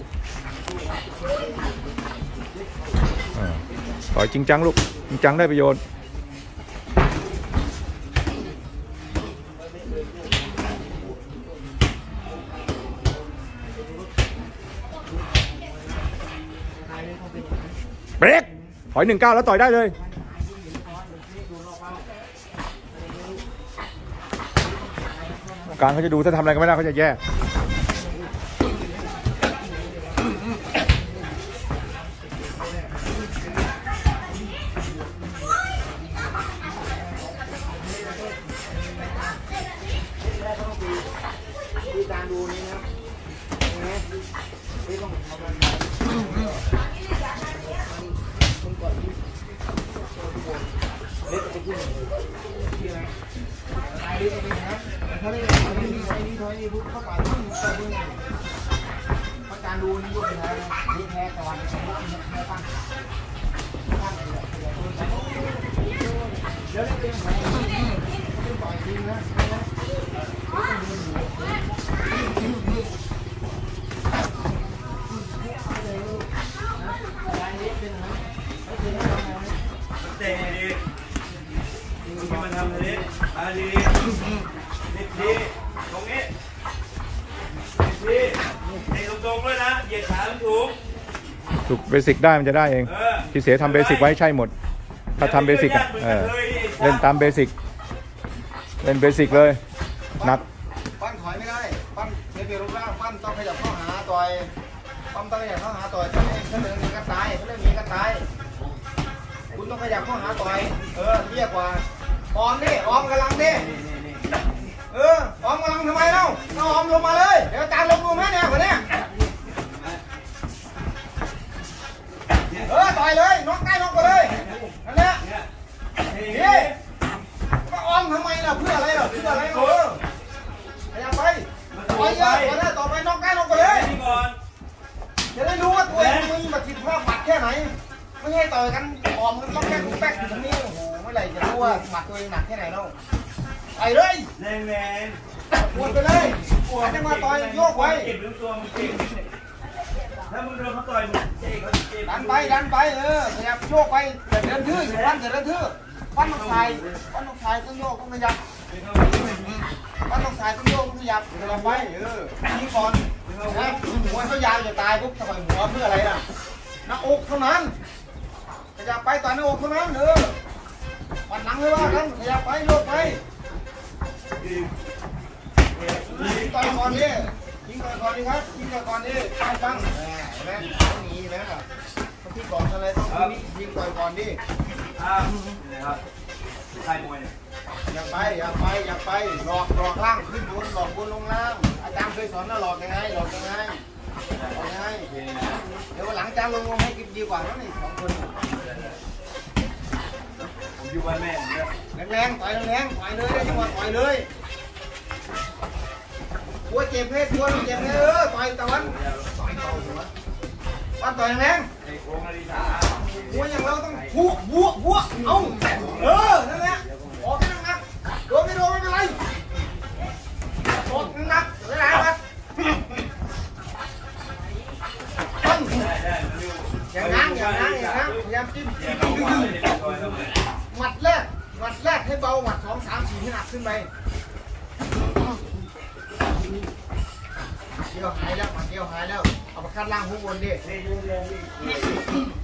ต่อยจริงจังลูกจริงจังได้ประโยชน์เบรกถอย1-9แล้วต่อยได้เลยการเขาจะดูถ้าทำอะไรก็ไม่ได้เขาจะแย่การดูนี่นะนี่ต้องทำอะไรคุณก่อนเล็กไปขึ้นที่อะไรไอ้นี่นะเขาเรียกไอ้นี่ถอยนี่ปุ๊บเข้าไปขึ้นไปขึ้นเพราะการดูนี่ยกไปแล้วนี่แพ้ตะวันแพ้ตั้งเดี๋ยวเล่นไปยังไงไม่ปล่อยจริงนะเตะดีที่มันทำเลยดีดีตรงนี้ดีเตะตรงๆด้วยนะเหยียดขาถูกถูกเบสิกได้มันจะได้เองพี่เสียทำเบสิกไว้ใช่หมดถ้าทำเบสิกเล่นตามเบสิกเล่นเบสิกเลยนัดปั้นถอยไม่ได้ปั้นเสียเปรียบรูปร่างปั้นต้องขยับเข้าหาต่อยปั้นต้องขยับเข้าหาต่อยถ้าเรื่องนี้ก็ตายถ้าเรื่องนี้ก็ตายคุณต้องขยับเข้าหาต่อยเรียกว่าออมดิออมกำลังดิออมกำลังทำไมเล่าเอาออมลงมาเลยเดี๋ยวจานลงดูไหมเนี่ยวันนี้ต่อยเลยน็อกใกล้น็อกไปเลยนั่นแหละนี่ก็ออมทำไมล่ะเพื่ออะไรล่ะเพื่ออะไรขยับไปต่อยเยอะต่อไปน็อกใกล้น็อกไปเลยจะได้รู้ว่าตัวเองมีประสิทธิภาพหมัดแค่ไหนไม่ให้ต่อยกันออมมันต้องแค่ถูกแป๊กอยู่ตรงนี้โอ้โหเมื่อไหร่จะรู้ว่าหมัดตัวเองหนักแค่ไหนเล่าไปเลยแรงปวดไปเลยปวดให้มาต่อยโยกไว้เก็บตัวมึงเก่งถ้ามึงโดนเขาต่อยมึงเจ๊เขาเจ็บดันไปขยับโยกไปอย่าเดินทื่อปั้นอย่าเดินทื่อปั้นต้องใส่ต้องโยกต้องขยับปั้นต้องใส่ต้องโยกต้องขยับขยับไปยิงก่อนนะหัวเขายาวจะตายปุ๊บทำไมหัวเพื่ออะไรล่ะหน้าอกเท่านั้นขยับไปต่อยหน้าอกเท่านั้นปั้นหลังเลยว่ากันขยับไปโยกไปยิงต่อยก่อนดิยิงต่อยก่อนดิครับยิงต่อยก่อนดิไปฟังเห็นไหมต้องหนีนะต้องที่ก่อนอะไรต้องยิงต่อยก่อนดินะครับใครมวยเนี่ยอย่าไปหลอกล่างขึ้นบนหลอกบนลงล่างอาจารย์เคยสอนแล้วหลอกยังไงเดี๋ยววันหลังอาจารย์ลงให้กินดีกว่านั่นนี่2 คนผมอยู่บ้านแม่แรงต่อยเลยได้จังหวะต่อยเลยตัวเจ็บเพศตัวเจ็บเพศต่อยตะวันปั้นต่อยแรงหัวอย่างเราต้องบวกเอานั่นแหละออกให้หนักโดนไม่เป็นไรออกหนักเลยนะครับปั้นอย่างนั้นพยายามจิ้มหมัดแรกให้เบาหมัด2 3 4ให้หนักขึ้นไปเดียวหายแล้วเอาไปคัดล่างหุ้มบนดิ